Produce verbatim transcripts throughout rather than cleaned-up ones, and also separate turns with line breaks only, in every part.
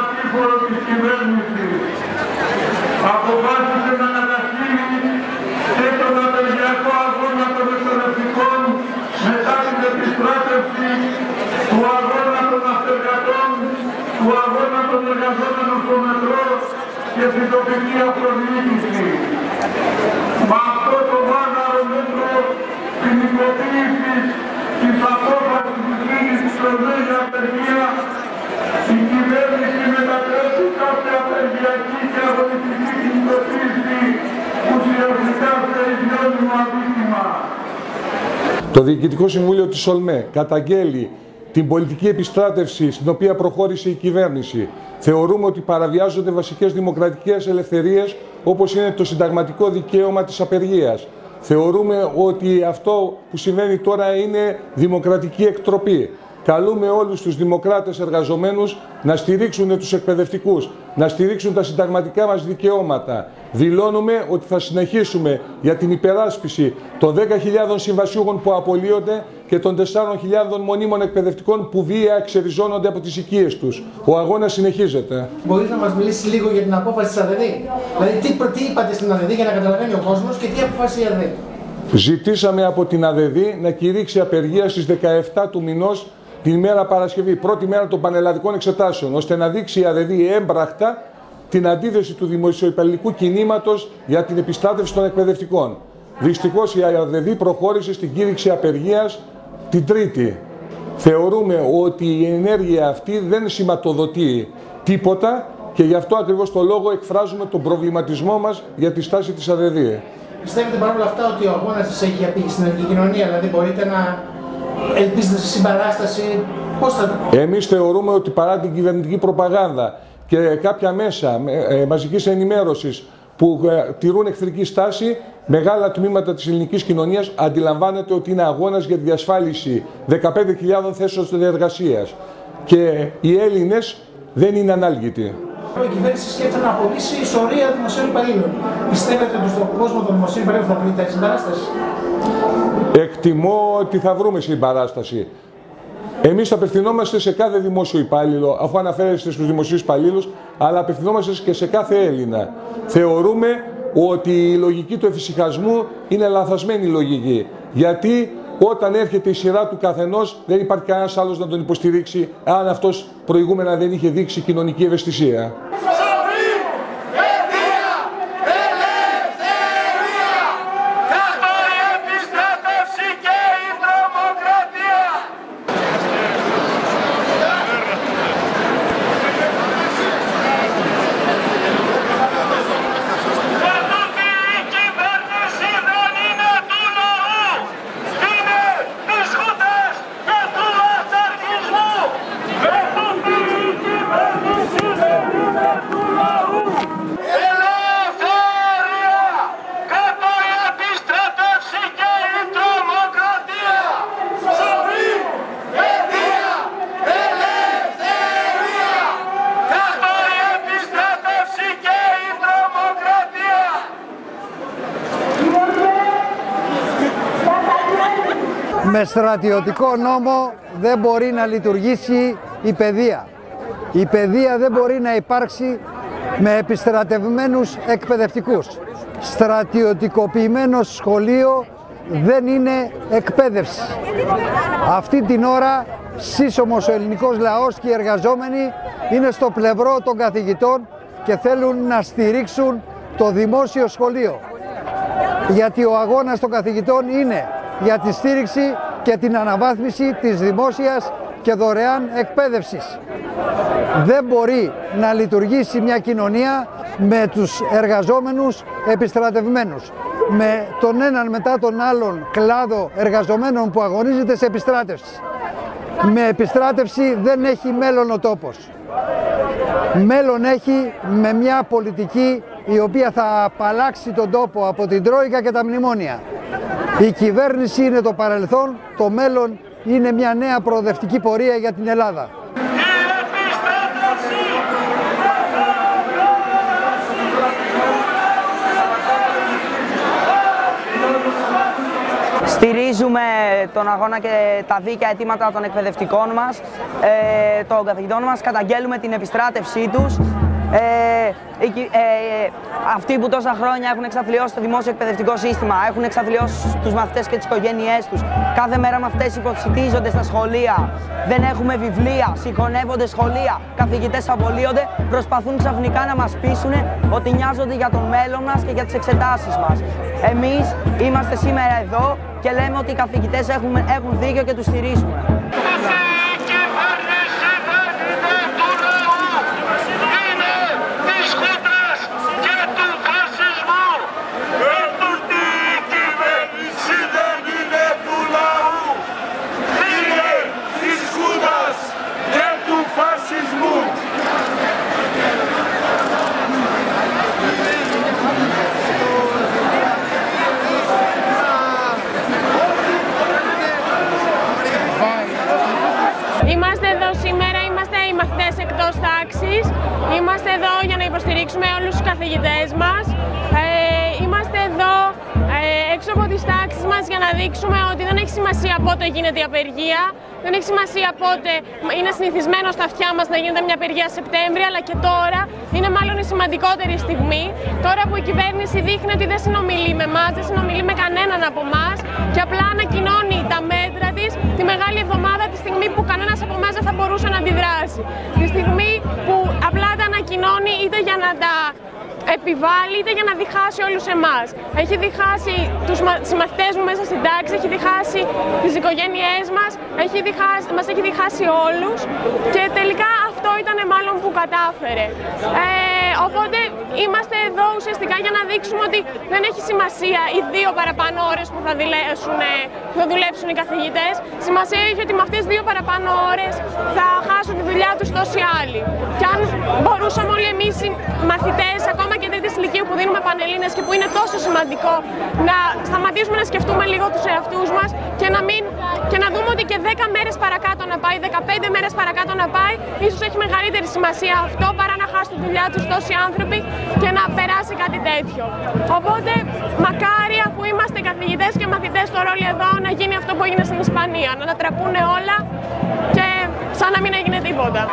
κατήφορο της κυβέρνησης. Αποφάσισε να αναταχύνει και τον απεργιακό αγώνα των εκπαιδευτικών μετά την επιστράτευση του αγώνα των αυτεργατών, του αγώνα των εργαζόμενων στο μετρό και στην τοπική αυτοδιοίκηση. Με αυτό το βάναρο μέτρο ποινικοποίησης της απόφασης της κίνησης της για απεργία, η κυβέρνηση μετατρέπει κάθε απεργιακή και αγωνιστική ποινικοποίηση ουσιαστικά σε ιδιώνυμο αδίκημα.
Το Διοικητικό Συμβούλιο της ΟΛΜΕ καταγγέλει την πολιτική επιστράτευση στην οποία προχώρησε η κυβέρνηση. Θεωρούμε ότι παραβιάζονται βασικές δημοκρατικές ελευθερίες, όπως είναι το συνταγματικό δικαίωμα της απεργίας. Θεωρούμε ότι αυτό που συμβαίνει τώρα είναι δημοκρατική εκτροπή. Καλούμε όλους τους δημοκράτες εργαζομένους να στηρίξουν τους εκπαιδευτικούς, να στηρίξουν τα συνταγματικά μας δικαιώματα. Δηλώνουμε ότι θα συνεχίσουμε για την υπεράσπιση των δέκα χιλιάδων συμβασιούχων που απολύονται και των τεσσάρων χιλιάδων μονίμων εκπαιδευτικών που βία εξεριζώνονται από τις οικίες τους. Ο αγώνας συνεχίζεται.
Μπορείς να μας μιλήσεις λίγο για την απόφαση της ΑΔΔ? Δηλαδή, τι, τι είπατε στην ΑΔΔ για να καταλαβαίνει ο κόσμος και τι αποφάσισε η ΑΔΔ?
Ζητήσαμε από την ΑΔΔ να κηρύξει απεργία στις δεκαεπτά του μηνός, την ημέρα Παρασκευή, πρώτη μέρα των πανελλαδικών εξετάσεων, ώστε να δείξει η ΑΔΔ έμπρακτα την αντίθεση του δημοσιοϊπαλληλικού κινήματος για την επιστράτευση των εκπαιδευτικών. Δυστυχώς η ΑΔΔ προχώρησε στην κήρυξη απεργίας την Τρίτη. Θεωρούμε ότι η ενέργεια αυτή δεν σηματοδοτεί τίποτα και γι' αυτό ακριβώς το λόγο εκφράζουμε τον προβληματισμό μας για τη στάση της ΑΔΔ.
Πιστεύετε παρόλα αυτά ότι ο αγώνας της έχει απήγει στην ελληνική κοινωνία, δηλαδή μπορείτε να ελπίζετε σε συμπαράσταση? Πώς θα το...
Εμείς θεωρούμε ότι παρά την κυβερνητική προπαγάνδα και κάποια μέσα ε, μαζικής ενημέρωσης που ε, τηρούν εχθρική στάση, μεγάλα τμήματα της ελληνικής κοινωνίας αντιλαμβάνεται ότι είναι αγώνας για τη διασφάλιση δεκαπέντε χιλιάδων θέσεων εργασίας. Και οι Έλληνες δεν είναι ανάλγητοι.
Η κυβέρνηση σκέφτεται να απολύσει σωρία δημοσίων υπαλλήλων. Πιστεύετε ότι στον κόσμο των δημοσίων υπαλλήλων θα βρείτε συμπαράσταση?
Εκτιμώ ότι θα βρούμε συμπαράσταση. Εμείς απευθυνόμαστε σε κάθε δημόσιο υπάλληλο, αφού αναφέρεστε στους δημοσίους υπαλλήλους, αλλά απευθυνόμαστε και σε κάθε Έλληνα. Θεωρούμε ότι η λογική του εφησυχασμού είναι λανθασμένη λογική. Γιατί όταν έρχεται η σειρά του καθενός, δεν υπάρχει κανένας άλλος να τον υποστηρίξει, αν αυτός προηγούμενα δεν είχε δείξει κοινωνική ευαισθησία.
Με στρατιωτικό νόμο δεν μπορεί να λειτουργήσει η παιδεία. Η παιδεία δεν μπορεί να υπάρξει με επιστρατευμένους εκπαιδευτικούς. Στρατιωτικοποιημένο σχολείο δεν είναι εκπαίδευση. Αυτή την ώρα σύσσωμος ο ελληνικός λαός και οι εργαζόμενοι είναι στο πλευρό των καθηγητών και θέλουν να στηρίξουν το δημόσιο σχολείο. Γιατί ο αγώνας των καθηγητών είναι για τη στήριξη και την αναβάθμιση της δημόσιας και δωρεάν εκπαίδευσης. Δεν μπορεί να λειτουργήσει μια κοινωνία με τους εργαζόμενους επιστρατευμένους, με τον έναν μετά τον άλλον κλάδο εργαζομένων που αγωνίζεται σε επιστράτευση. Με επιστράτευση δεν έχει μέλλον ο τόπος. Μέλλον έχει με μια πολιτική η οποία θα απαλλάξει τον τόπο από την Τρόικα και τα μνημόνια. Η κυβέρνηση είναι το παρελθόν, το μέλλον είναι μια νέα προοδευτική πορεία για την Ελλάδα.
Στηρίζουμε τον αγώνα και τα δίκαια αιτήματα των εκπαιδευτικών μας, ε, των καθηγητών μας, καταγγέλουμε την επιστράτευσή τους. Ε, ε, αυτοί που τόσα χρόνια έχουν εξαθλιώσει το δημόσιο εκπαιδευτικό σύστημα, έχουν εξαθλιώσει τους μαθητές και τις οικογένειές τους. Κάθε μέρα μαθητές υποσυτίζονται στα σχολεία, δεν έχουμε βιβλία, συγχωνεύονται σχολεία, καθηγητές απολύονται, προσπαθούν ξαφνικά να μας πείσουν ότι νοιάζονται για τον μέλλον μας και για τις εξετάσεις μας. Εμείς είμαστε σήμερα εδώ και λέμε ότι οι καθηγητές έχουν, έχουν δίκιο και τους στηρίζουμε.
Είμαστε εδώ σήμερα, είμαστε οι μαθητές εκτός τάξης. Είμαστε εδώ για να υποστηρίξουμε όλους τους καθηγητές μας. Ε, είμαστε εδώ ε, έξω από τις τάξεις μας για να δείξουμε ότι δεν έχει σημασία πότε γίνεται η απεργία. Δεν έχει σημασία πότε είναι συνηθισμένο στα αυτιά μας να γίνεται μια απεργία Σεπτέμβρη, αλλά και τώρα είναι μάλλον η σημαντικότερη στιγμή. Τώρα που η κυβέρνηση δείχνει ότι δεν συνομιλεί με εμάς, δεν συνομιλεί με κανέναν από εμάς και απλά ανακοινώνει τα μέτρα της τη Μεγάλη Εβδομάδα, τη στιγμή που κανένας από εμάς δεν θα μπορούσε να αντιδράσει. Τη στιγμή που απλά τα ανακοινώνει είτε για να τα επιβάλλει είτε για να διχάσει όλους εμάς. Έχει διχάσει τους συμμαθητές μου μέσα στην τάξη, έχει διχάσει τις οικογένειές μας, έχει διχάσει, μας έχει διχάσει όλους και τελικά αυτό ήταν μάλλον που κατάφερε. Ε, οπότε είμαστε εδώ ουσιαστικά για να δείξουμε ότι δεν έχει σημασία οι δύο παραπάνω ώρες που θα, δουλέψουν, που θα δουλέψουν οι καθηγητές. Σημασία έχει ότι με αυτές τις δύο παραπάνω ώρες θα χάσουν τη δουλειά τους τόσοι άλλοι. Και αν μπορούσαμε όλοι εμείς οι μαθητές, ακόμα και τρίτης ηλικίου που δίνουμε πανελλήνες και που είναι τόσο σημαντικό, να σταματήσουμε να σκεφτούμε λίγο τους εαυτούς μας και να, μην, και να δούμε ότι και δέκα μέρες παρακάτω να πάει, δεκαπέντε μέρες παρακάτω να πάει, ίσως έχει μεγαλύτερη σημασία αυτό παρά να χάσουν τη δουλειά τους τόσοι άνθρωποι και να περάσει κάτι τέτοιο. Οπότε, μακάρι αφού είμαστε καθηγητές και μαθητές στο ρόλο εδώ να γίνει αυτό που έγινε στην Ισπανία, να ανατραπούν όλα και σαν να μην έγινε τίποτα.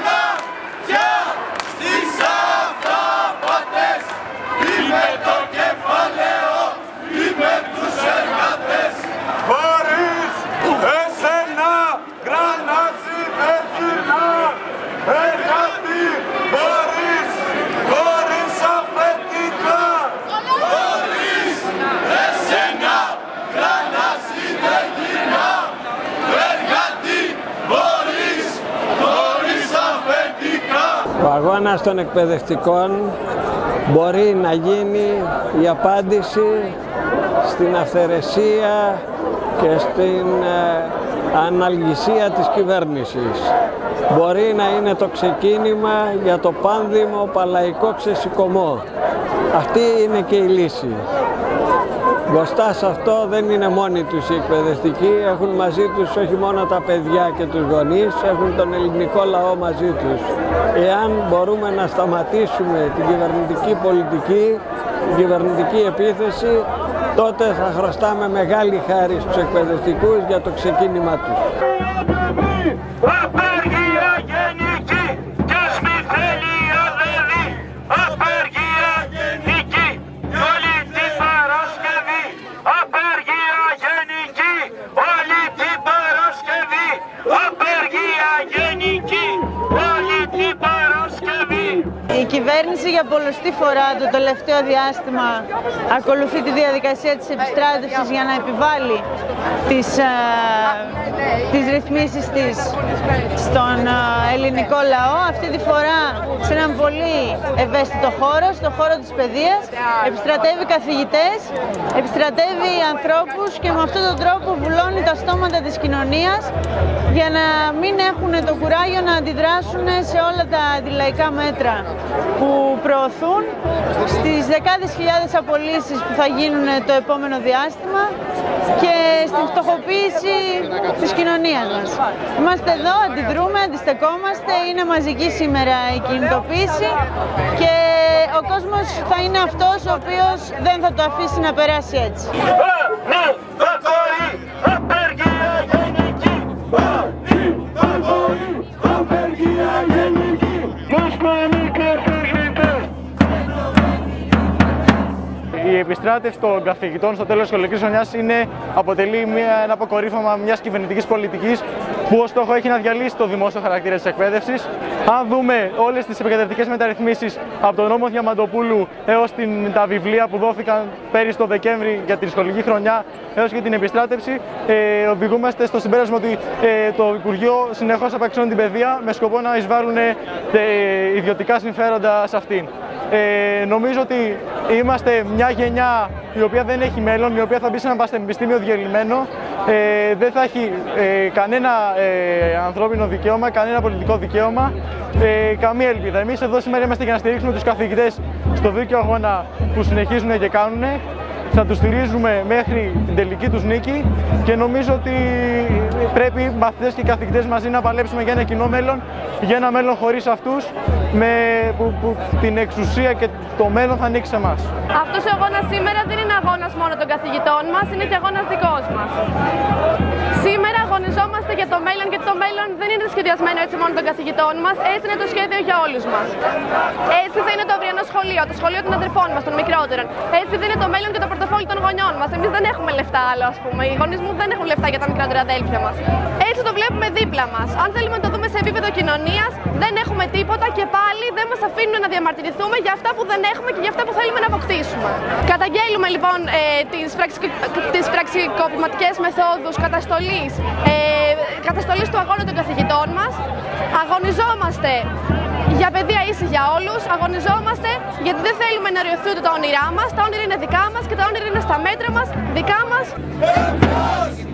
Είμαι το κεφαλαίο, είμαι τους εργάτες. Χωρίς εσένα, γρανάζι πετεινά. Εργάτη μπορείς, χωρίς αφεντικά. Χωρίς εσένα, γρανάζι πετεινά. Εργάτη μπορείς, χωρίς αφεντικά.
Ο αγώνας των εκπαιδευτικών μπορεί να γίνει η απάντηση στην αυθαιρεσία και στην αναλγησία της κυβέρνησης. Μπορεί να είναι το ξεκίνημα για το πάνδημο παλαϊκό ξεσηκωμό. Αυτή είναι και η λύση. Μπροστά σε αυτό δεν είναι μόνοι τους οι εκπαιδευτικοί, έχουν μαζί τους όχι μόνο τα παιδιά και τους γονείς, έχουν τον ελληνικό λαό μαζί τους. Εάν μπορούμε να σταματήσουμε την κυβερνητική πολιτική, την κυβερνητική επίθεση, τότε θα χρωστάμε μεγάλη χάρη στους εκπαιδευτικούς για το ξεκίνημα τους.
Απεργία γενική και σμηθέλη αδερή. Απεργία γενική όλη την Παρασκευή. Απεργία γενική όλη την Παρασκευή. Απεργία γενική όλη την Παρασκευή.
Η κυβέρνηση για πολλοστή φορά το τελευταίο διάστημα ακολουθεί τη διαδικασία της επιστράτευσης για να επιβάλλει τις, α, τις ρυθμίσεις της στον α, ελληνικό λαό. Αυτή τη φορά σε έναν πολύ ευαίσθητο χώρο, στον χώρο της παιδείας, επιστρατεύει καθηγητές, επιστρατεύει ανθρώπους και με αυτόν τον τρόπο βουλώνει τα στόματα της κοινωνίας για να μην έχουν το κουράγιο να αντιδράσουν σε όλα τα αντιλαϊκά μέτρα που προωθούν, στις δεκάδες χιλιάδες απολύσεις που θα γίνουν το επόμενο διάστημα και στην φτωχοποίηση της κοινωνίας μας. Είμαστε εδώ, αντιδρούμε, αντιστεκόμαστε, είναι μαζική σήμερα η κινητοποίηση και ο κόσμος θα είναι αυτός ο οποίος δεν θα το αφήσει να περάσει έτσι.
επιστράτευση των καθηγητών στο τέλος της σχολικής χρονιάς είναι, αποτελεί μια, ένα αποκορύφωμα μιας κυβερνητικής πολιτικής που ως στόχο έχει να διαλύσει το δημόσιο χαρακτήρα της εκπαίδευσης. Αν δούμε όλες τις επικεντρωτικές μεταρρυθμίσεις από τον νόμο Διαμαντοπούλου έως την, τα βιβλία που δόθηκαν πέρυσι το Δεκέμβρη για την σχολική χρονιά έως και την επιστράτευση, ε, οδηγούμαστε στο συμπέρασμα ότι ε, το Υπουργείο συνεχώς απαξιώνει την παιδεία με σκοπό να εισβάλλουν ε, ιδιωτικά συμφέροντα σε αυτήν. Ε, νομίζω ότι είμαστε μια γενιά η οποία δεν έχει μέλλον, η οποία θα μπει σε ένα πανεπιστήμιο διελειμμένο, ε, δεν θα έχει ε, κανένα ε, ανθρώπινο δικαίωμα, κανένα πολιτικό δικαίωμα, ε, καμία ελπίδα. Εμείς εδώ σήμερα είμαστε για να στηρίξουμε τους καθηγητές στο δίκαιο αγώνα που συνεχίζουν και κάνουν. Θα τους στηρίζουμε μέχρι την τελική τους νίκη και νομίζω ότι πρέπει οι μαθητές και οι καθηγητές μαζί να παλέψουμε για ένα κοινό μέλλον, για ένα μέλλον χωρίς αυτούς, με, που, που την εξουσία και το μέλλον θα ανοίξει σε εμάς.
Αυτός ο αγώνας σήμερα δεν είναι αγώνας μόνο των καθηγητών μας, είναι και αγώνας δικός μας. Σήμερα αγωνιζόμαστε για το μέλλον, γιατί το μέλλον δεν είναι σχεδιασμένο έτσι μόνο των καθηγητών μας, έτσι είναι το σχέδιο για όλους μας. Έτσι θα είναι το αυριανό σχολείο, το σχολείο των αδερφών μας, των μικρότερων. Έτσι θα είναι το μέλλον και το πορτοφόλι των γονιών μας. Εμείς δεν έχουμε λεφτά άλλο, ας πούμε. Οι γονείς μου δεν έχουν λεφτά για τα μικρότερα αδέλφια μας. Έτσι το βλέπουμε δίπλα μας. Αν θέλουμε να το δούμε σε επίπεδο κοινωνίας, δεν έχουμε τίποτα και πάλι δεν μας αφήνουν να διαμαρτυρηθούμε για αυτά που δεν έχουμε και για αυτά που θέλουμε να αποκτήσουμε. Καταγγέλουμε λοιπόν ε, τις, πραξικο... τις πραξικοπηματικές μεθόδους καταστολής, ε, καταστολής του αγώνα των καθηγητών μας. Αγωνιζόμαστε για παιδεία ίση για όλους, αγωνιζόμαστε γιατί δεν θέλουμε να ριωθούν τα όνειρά μας. Τα όνειρα είναι δικά μας και τα όνειρα είναι στα μέτρα μας, δικά μας.